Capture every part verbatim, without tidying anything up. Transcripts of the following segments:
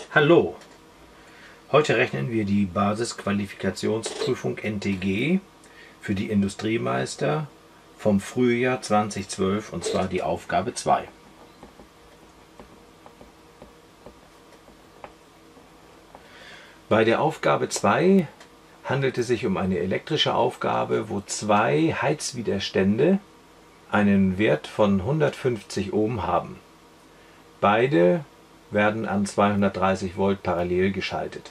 Hallo! Heute rechnen wir die Basisqualifikationsprüfung N T G für die Industriemeister vom Frühjahr zweitausendzwölf, und zwar die Aufgabe zwei. Bei der Aufgabe zwei handelt es sich um eine elektrische Aufgabe, wo zwei Heizwiderstände einen Wert von hundertfünfzig Ohm haben. Beide werden an zweihundertdreißig Volt parallel geschaltet.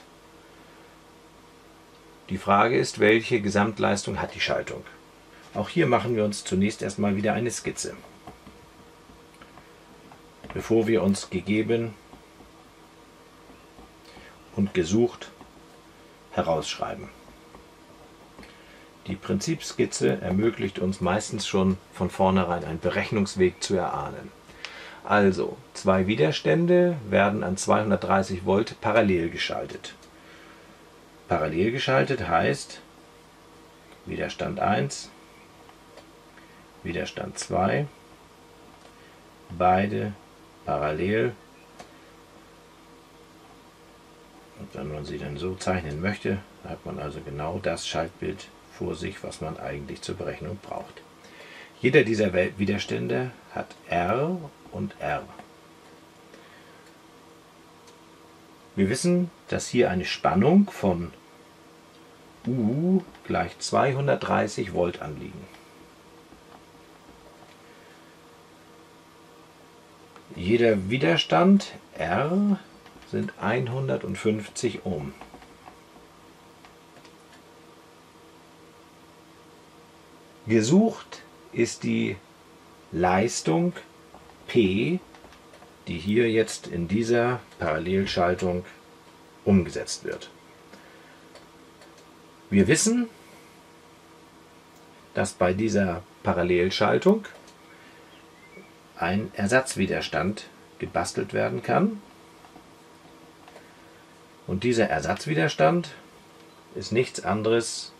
Die Frage ist, welche Gesamtleistung hat die Schaltung? Auch hier machen wir uns zunächst erstmal wieder eine Skizze, bevor wir uns gegeben und gesucht herausschreiben. Die Prinzipskizze ermöglicht uns meistens schon von vornherein einen Berechnungsweg zu erahnen. Also, zwei Widerstände werden an zweihundertdreißig Volt parallel geschaltet. Parallel geschaltet heißt Widerstand eins, Widerstand zwei, beide parallel. Und wenn man sie dann so zeichnen möchte, hat man also genau das Schaltbild vor sich, was man eigentlich zur Berechnung braucht. Jeder dieser Widerstände hat R und R. Wir wissen, dass hier eine Spannung von U gleich zweihundertdreißig Volt anliegen. Jeder Widerstand R sind hundertfünfzig Ohm. Gesucht ist die Leistung P, die hier jetzt in dieser Parallelschaltung umgesetzt wird. Wir wissen, dass bei dieser Parallelschaltung ein Ersatzwiderstand gebastelt werden kann. Und dieser Ersatzwiderstand ist nichts anderes